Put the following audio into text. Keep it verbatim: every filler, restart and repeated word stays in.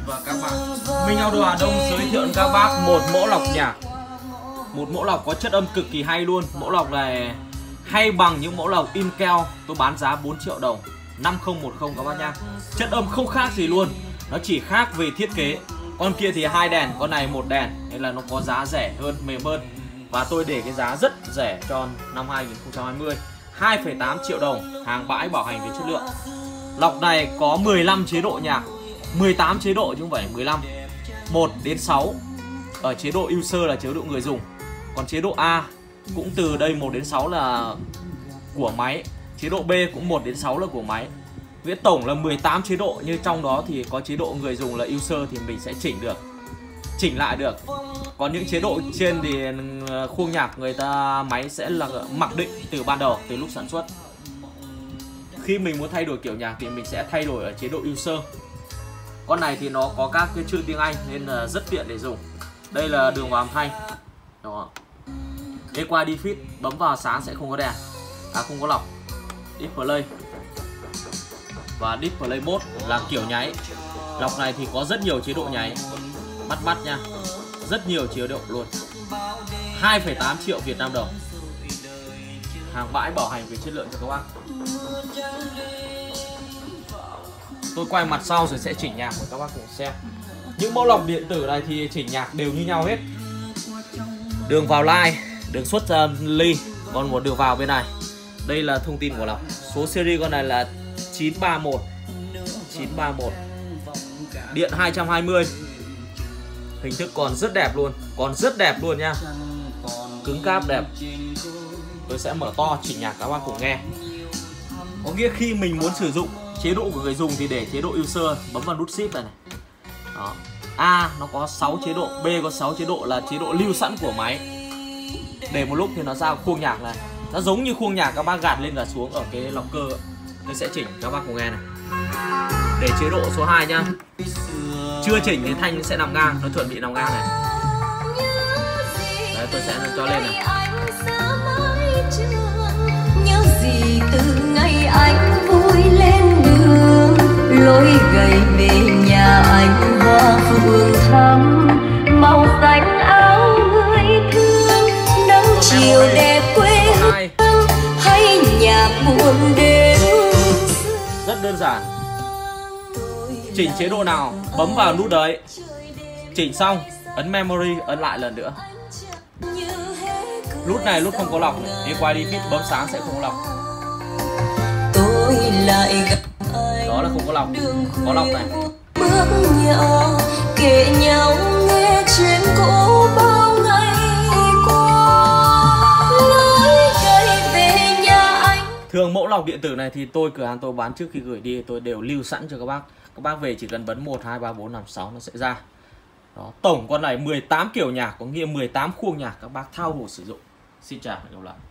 và các bạn, Minh Audio Hà Đông giới thiệu các bác một mẫu lọc nhạc, một mẫu lọc có chất âm cực kỳ hay luôn. Mẫu lọc này hay bằng những mẫu lọc Intel, tôi bán giá bốn triệu đồng, năm không một không các bác nha. Chất âm không khác gì luôn, nó chỉ khác về thiết kế. Con kia thì hai đèn, con này một đèn, nên là nó có giá rẻ hơn, mềm hơn. Và tôi để cái giá rất rẻ cho năm hai nghìn không trăm hai mươi, hai phẩy tám triệu đồng, hàng bãi bảo hành về chất lượng. Lọc này có mười lăm chế độ nhạc, mười tám chế độ chứ không phải mười lăm. một đến sáu. Ở chế độ user là chế độ người dùng. Còn chế độ A cũng từ đây một đến sáu là của máy. Chế độ B cũng một đến sáu là của máy. Nghĩa tổng là mười tám chế độ, như trong đó thì có chế độ người dùng là user thì mình sẽ chỉnh được, chỉnh lại được. Còn những chế độ trên thì khuôn nhạc người ta máy sẽ là mặc định từ ban đầu, từ lúc sản xuất. Khi mình muốn thay đổi kiểu nhạc thì mình sẽ thay đổi ở chế độ user. Con này thì nó có các cái chữ tiếng Anh nên là rất tiện để dùng. Đây là đường vào âm thanh. Đó. Equalize Defeat, bấm vào sáng sẽ không có đèn, à không có lọc. Display và Display Mode là kiểu nháy. Lọc này thì có rất nhiều chế độ nháy, bắt mắt nha, rất nhiều chế độ luôn. hai phẩy tám triệu Việt Nam đồng, hàng bãi bảo hành về chất lượng cho các bác. Tôi quay mặt sau rồi sẽ chỉnh nhạc của các bác cùng xem. Những mẫu lọc điện tử này thì chỉnh nhạc đều như nhau hết. Đường vào line, đường xuất uh, ly, còn một đường vào bên này. Đây là thông tin của lọc. Số series con này là chín ba một. chín ba một. Điện hai trăm hai mươi. Hình thức còn rất đẹp luôn, còn rất đẹp luôn nha. Cứng cáp đẹp. Tôi sẽ mở to chỉnh nhạc các bác cùng nghe. Có nghĩa khi mình muốn sử dụng chế độ của người dùng thì để chế độ user, bấm vào nút shift này này. Đó. A nó có sáu chế độ, B có sáu chế độ là chế độ lưu sẵn của máy. Để một lúc thì nó ra khuôn nhạc này. Nó giống như khuôn nhạc các bác gạt lên và xuống ở cái lọc cơ. Tôi sẽ chỉnh các bác cùng nghe này. Để chế độ số hai nhá. Chưa chỉnh thì thanh sẽ nằm ngang, nó chuẩn bị nằm ngang này. Đấy, tôi sẽ cho lên này. Nhớ gì từ ngày anh vui lên đường, lối gầy về nhà anh hoa phượng thắm, màu xanh áo người thương, nắng chiều đẹp quê hương hay nhạc buồn đêm. Rất đơn giản. Chỉnh chế độ nào bấm vào nút đấy. Chỉnh xong ấn memory, ấn lại lần nữa. Nút này lúc không có lọc, Equalize Defeat bấm sáng sẽ không có lọc. Tôi lại đó là không có lọc, có lọc này. Bước nhỏ kể nhau nghe chuyện cũ bao ngày qua, lối cây về nhà anh. Thường mẫu lọc điện tử này thì tôi cửa hàng tôi bán trước khi gửi đi tôi đều lưu sẵn cho các bác. Các bác về chỉ cần bấm một, hai, ba, bốn, năm, sáu nó sẽ ra. Đó, tổng con này mười tám kiểu nhạc, có nghĩa mười tám khuôn nhạc các bác thao hồ sử dụng. Xin chào và hẹn gặp lại.